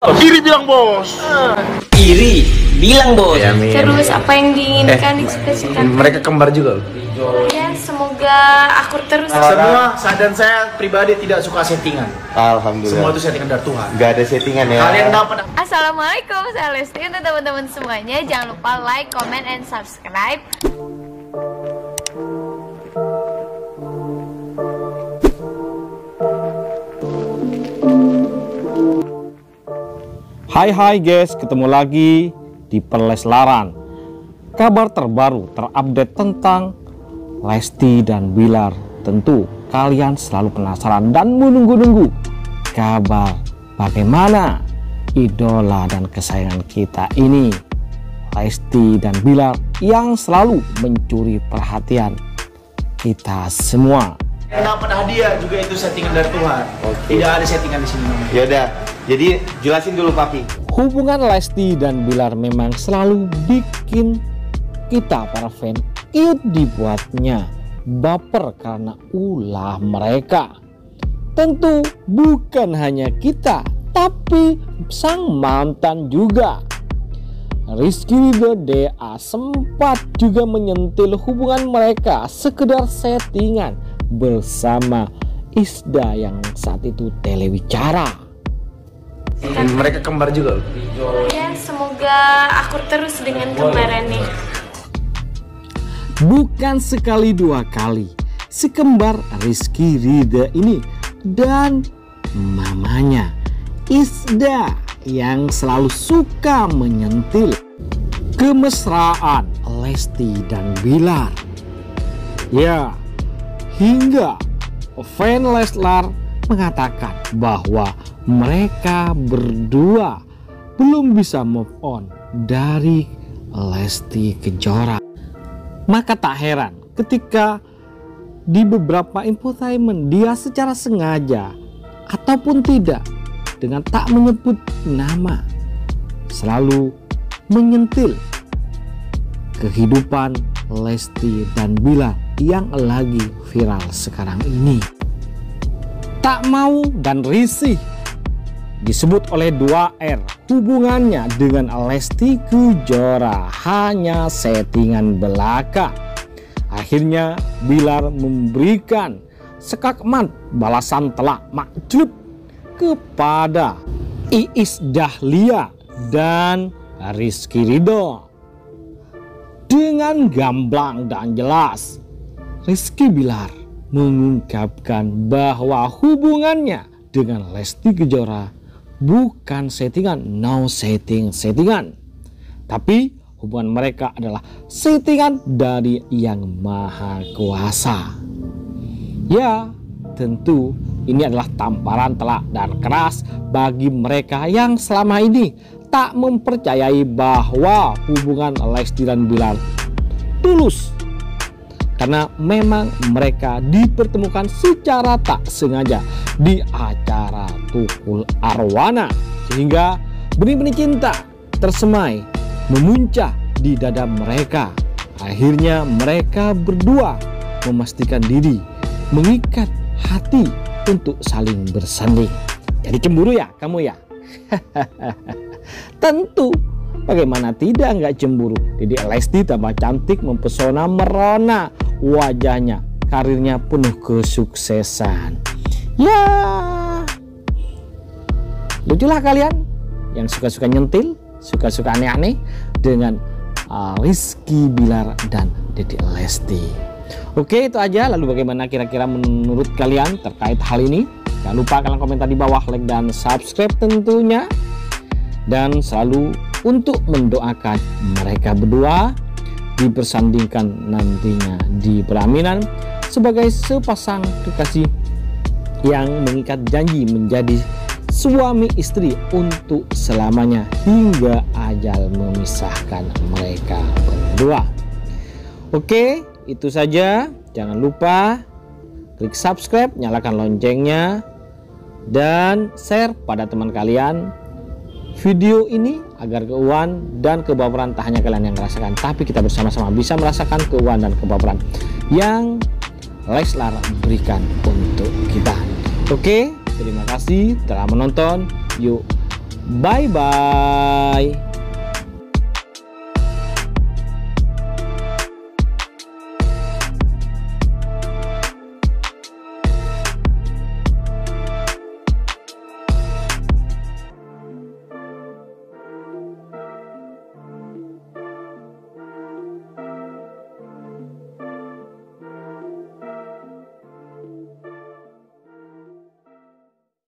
Iri bilang bos. Iri bilang bos. Ya, Terus apa yang diinginkan dicita-citakan? mereka kembar juga loh. Ya, semoga akur terus. Semua dan saya pribadi tidak suka settingan. Alhamdulillah. Semua itu settingan dari Tuhan. Gak ada settingan ya. Kalian dapat. Assalamualaikum, saya Lesti. Untuk teman-teman semuanya, jangan lupa like, comment, and subscribe. Hai guys, ketemu lagi di Perleslaran. Kabar terbaru terupdate tentang Lesti dan Bilar. Tentu kalian selalu penasaran dan menunggu-nunggu kabar bagaimana idola dan kesayangan kita ini, Lesti dan Bilar, yang selalu mencuri perhatian kita semua. Yang dapat hadiah juga itu settingan dari Tuhan. Tidak ada settingan di sini. Yaudah, jadi jelasin dulu papi. Hubungan Lesti dan Bilar memang selalu bikin kita para fan dibuatnya baper karena ulah mereka. Tentu bukan hanya kita, tapi sang mantan juga. Rizky Ridho DA sempat juga menyentil hubungan mereka sekedar settingan bersama Isda yang saat itu telewicara. Mereka kembar juga loh. Ya, semoga akur terus dengan kembarannya. Bukan sekali dua kali si kembar Rizky Ridho ini dan mamanya Isda yang selalu suka menyentil kemesraan Lesti dan Bilar. Ya, hingga fan Leslar mengatakan bahwa mereka berdua belum bisa move on dari Lesti Kejora. Maka tak heran ketika di beberapa infotainment dia secara sengaja ataupun tidak, dengan tak menyebut nama, selalu menyentil kehidupan Lesti dan Bilar yang lagi viral sekarang ini. Tak mau dan risih disebut oleh 2R hubungannya dengan Lesti Kejora hanya settingan belaka. Akhirnya Bilar memberikan sekakmat balasan telak makjub kepada Iis Dahlia dan Rizky Ridho. Dengan gamblang dan jelas, Rizky Bilar mengungkapkan bahwa hubungannya dengan Lesti Kejora bukan settingan, no settingan, tapi hubungan mereka adalah settingan dari Yang Maha Kuasa. Ya, tentu ini adalah tamparan telak dan keras bagi mereka yang selama ini tak mempercayai bahwa hubungan Lesti dan Bilar tulus. Karena memang mereka dipertemukan secara tak sengaja di acara Tukul Arwana, sehingga benih-benih cinta tersemai memuncah di dada mereka. Akhirnya mereka berdua memastikan diri, mengikat hati untuk saling bersanding. Jadi cemburu ya kamu ya? Tentu, bagaimana tidak nggak cemburu. Jadi Lesti tambah cantik, mempesona, merona wajahnya, karirnya penuh kesuksesan. Ya, luculah kalian yang suka-suka nyentil, suka-suka aneh-aneh dengan Rizky Bilar dan Dedek Lesti. Oke, itu aja. Lalu bagaimana kira-kira menurut kalian terkait hal ini? Jangan lupa kalian komentar di bawah, like dan subscribe tentunya. Dan selalu untuk mendoakan mereka berdua dipersandingkan nantinya di pelaminan sebagai sepasang kekasih yang mengikat janji menjadi suami istri untuk selamanya hingga ajal memisahkan mereka berdua. Oke, itu saja. Jangan lupa klik subscribe, nyalakan loncengnya, dan share pada teman kalian video ini agar keuangan dan kebaperan tak hanya kalian yang merasakan, tapi kita bersama-sama bisa merasakan keuangan dan kebaperan yang Leslar berikan untuk kita. Oke, terima kasih telah menonton. Yuk Bye-bye.